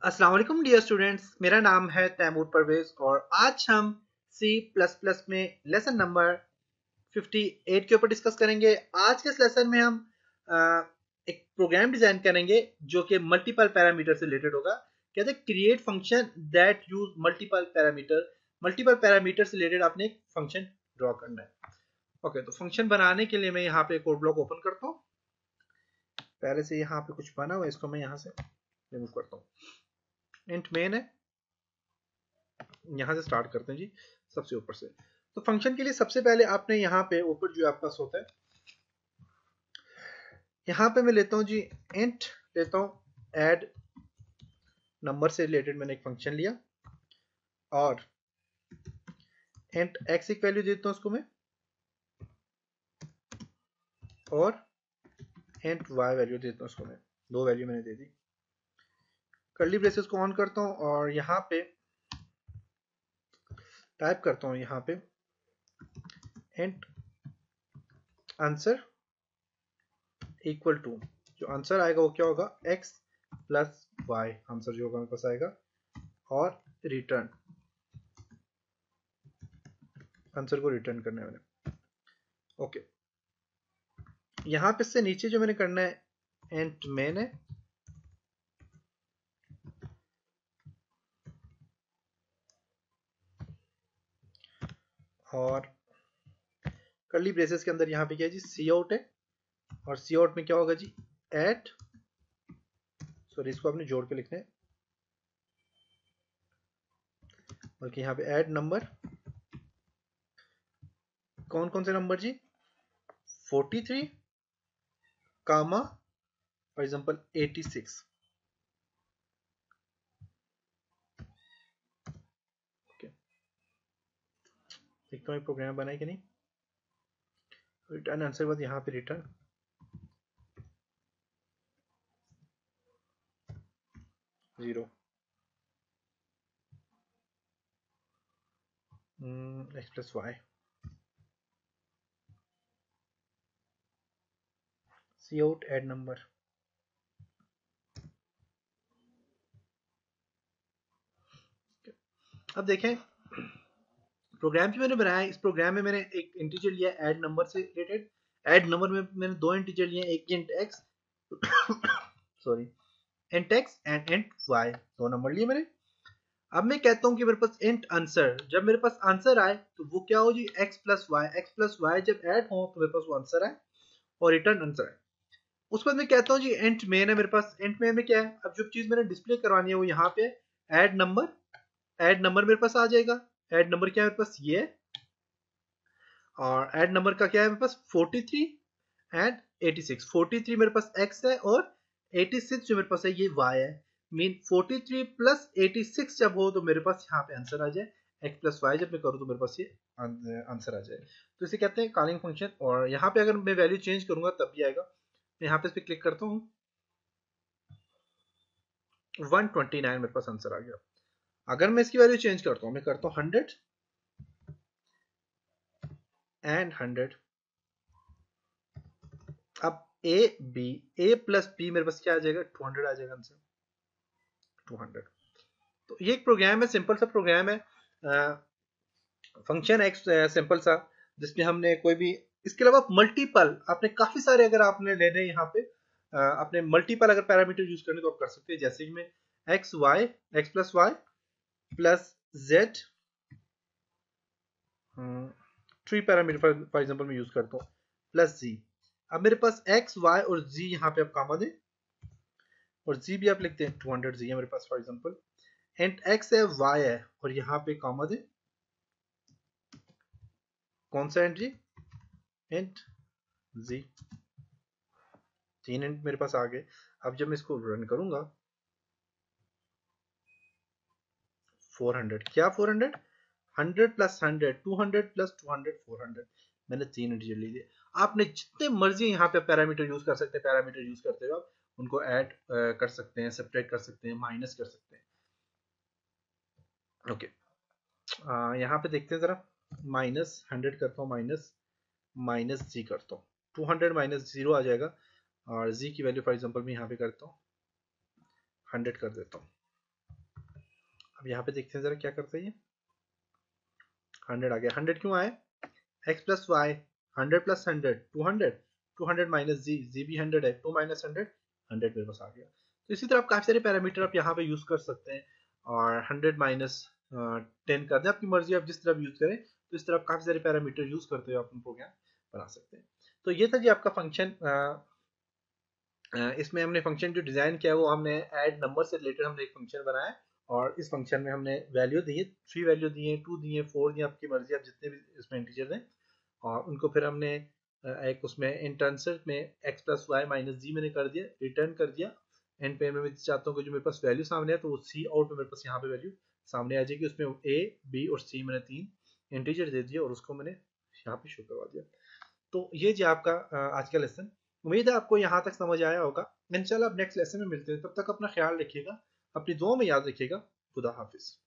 अस्सलाम वालेकुम dear students, मेरा नाम है तैमूर परवेज और आज हम C++ में लेसन नंबर 58 के ऊपर डिस्कस करेंगे। आज के इस लेसन में हम एक प्रोग्राम डिजाइन करेंगे जो कि मल्टीपल पैरामीटर से रिलेटेड होगा। कहते हैं create function that use multiple parameter. Multiple parameter से रिलेटेड आपने एक फंक्शन ड्रॉ करना है। ओके, तो फंक्शन बनाने के लिए मैं यहाँ पे कोड ब्लॉक ओपन करता हूँ। पहले से यहाँ पे कुछ बना हुआ है, इसको मैं यहाँ से रिमूव करता हूँ। इंट मेन है, यहां से स्टार्ट करते हैं जी, सबसे ऊपर से। तो फंक्शन के लिए सबसे पहले आपने यहाँ पे ऊपर जो आपका होता है, यहाँ पे मैं लेता हूँ जी इंट लेता हूँ ऐड नंबर से रिलेटेड मैंने एक फंक्शन लिया और इंट एक्स एक वैल्यू देता हूँ उसको मैं और इंट वाई वैल्यू देता हूँ उसको मैं। दो वैल्यू मैंने दे दी। कर्ली ब्रेसेस को ऑन करता हूँ और यहाँ पे टाइप करता हूँ यहाँ पे इंट आंसर इक्वल टू, जो आंसर आएगा वो क्या होगा, x प्लस वाई आंसर जो होगा मेरे पास आएगा और रिटर्न, आंसर को रिटर्न करना है मैंने। ओके, यहां पे से नीचे जो मैंने करना है एंट मेन है और कर्ली ब्रेसेस के अंदर यहाँ पे क्या है जी, सी आउट है और सी आउट में क्या होगा जी, एट, सॉरी इसको आपने जोड़ के लिखना है, बल्कि यहाँ पे ऐड नंबर, कौन कौन से नंबर जी, 43 कामा फॉर एग्जांपल 86। ओके, देखता हूँ प्रोग्राम बना है कि नहीं। रिटर्न आंसर के बाद यहाँ पे return 0, x plus Y, C out add number. अब देखें प्रोग्राम जो मैंने बनाया है, इस प्रोग्राम में मैंने एक इंटीजर लिया ऐड नंबर से रिलेटेड। ऐड नंबर में मैंने दो इंटीजर लिए, एक int X sorry int X and int Y, दो नंबर लिए मैंने। अब मैं कहता हूं कि मेरे पास इंट आंसर, जब मेरे पास आंसर आए तो वो क्या हो जी, एक्स प्लस वाई जब ऐड हो तो मेरे पास वो आंसर आए और रिटर्न आंसर आए। उसके बाद मैं कहता हूँ जी इंट मेन है मेरे पास। इंट मेन में क्या है, अब जो चीज मैंने डिस्प्ले करवानी है वो यहाँ पे ऐड नंबर, ऐड नंबर मेरे पास आ जाएगा। ऐड नंबर क्या है मेरे पास, ये है। और ऐड नंबर का क्या है मेरे पास, 43 एंड 86। 43 मेरे पास x है और 86 जो मेरे पास है ये y है। मीन 43 प्लस 86 जब हो तो मेरे पास यहाँ पे आंसर आ जाए। x प्लस वाई जब मैं करूँ तो मेरे पास ये आंसर आ जाए। तो इसे कहते हैं कॉलिंग फंक्शन। और यहाँ पे अगर मैं वैल्यू चेंज करूंगा तब भी आएगा। मैं यहाँ पे इस पर क्लिक करता हूँ, 129 मेरे पास आंसर आ गया। अगर मैं इसकी वैल्यू चेंज करता हूँ, मैं करता हूँ 100 एंड 100। अब ए प्लस बी मेरे पास क्या आ जाएगा, 200 आ जाएगा आंसर, 200। तो ये एक प्रोग्राम है, सिंपल सा प्रोग्राम है, फंक्शन एक सिंपल सा, जिसमें हमने कोई भी, इसके अलावा मल्टीपल आपने काफी सारे अगर आपने लेने यहाँ पे आपने मल्टीपल अगर पैरामीटर यूज करने तो आप कर सकते हैं। जैसे कि मैं X plus Y plus Z, three parameter for example मैं यूज करता हूँ, प्लस जी। अब मेरे पास एक्स वाई और जी यहाँ पे आप कामा दें और जी भी आप लिखते हैं, 200 जी है मेरे पास फॉर एग्जांपल। एंड एक्स है वाई है और यहाँ पे कामा दें, कौन सा एंड जी, एंड जी, तीन एंड मेरे पास आ गए। अब जब मैं इसको रन करूंगा, 400 क्या, 400, 100 प्लस 100, 200 प्लस 200, 400। मैंने तीन इंटीजर लिए। आपने जितने मर्जी यहाँ पे पैरामीटर यूज कर सकते हैं, पैरामीटर यूज करते हुए आप उनको ऐड कर सकते हैं, सब्ट्रैक्ट कर सकते हैं, माइनस कर सकते हैं। ओके, यहाँ पे देखते हैं जरा, माइनस 100 करता हूँ, माइनस माइनस जी करता हूँ, 200 माइनस 0 आ जाएगा। और जी की वैल्यू फॉर एग्जांपल मैं यहाँ पे करता हूँ 100 कर देता हूँ। अब यहाँ पे देखते हैं जरा क्या करते हैं। 100 आ गया। 100 क्यों आए? x plus Y, 100 plus 100 200, 200 minus Z भी 100 है, 2 माइनस 100 100 मेरे पास आ गया। तो इसी तरह आप काफी सारे पैरामीटर आप यहाँ पे यूज कर सकते हैं। और 100 माइनस 10 कर दें, आपकी मर्जी, आप जिस तरह यूज करें। तो इस तरह आप काफी सारे पैरामीटर यूज करते हुए अपना प्रोग्राम बना सकते हैं। तो ये था जी आपका फंक्शन। इसमें हमने फंक्शन जो डिजाइन किया है वो हमने ऐड नंबर से रिलेटेड हमने एक फंक्शन बनाया है। और इस फंक्शन में हमने वैल्यू दी है, 3 वैल्यू दी है, 2 दी है, 4 दी है, आपकी मर्जी, आप जितने भी इसमें इंटीजर हैं। और उनको फिर हमने एक उसमें इंटर्नसेट में x plus Y minus Z मैंने कर दिया, रिटर्न कर दिया। एंड पे मैं चाहता हूँ कि जो मेरे पास वैल्यू सामने है तो वो सी आउट में मेरे पास यहाँ पे वैल्यू सामने आ जाएगी। उसमें a b और c मैंने 3 इंटीजर दे दिए और उसको मैंने यहाँ पे शो करवा दिया। तो ये जी आपका आज का लेसन। उम्मीद है आपको यहाँ तक समझ आया होगा। इंशाल्लाह अब नेक्स्ट लेसन में मिलते हैं, तब तक अपना ख्याल रखिएगा, अपनी दुआ में याद रखिएगा। खुदा हाफिज।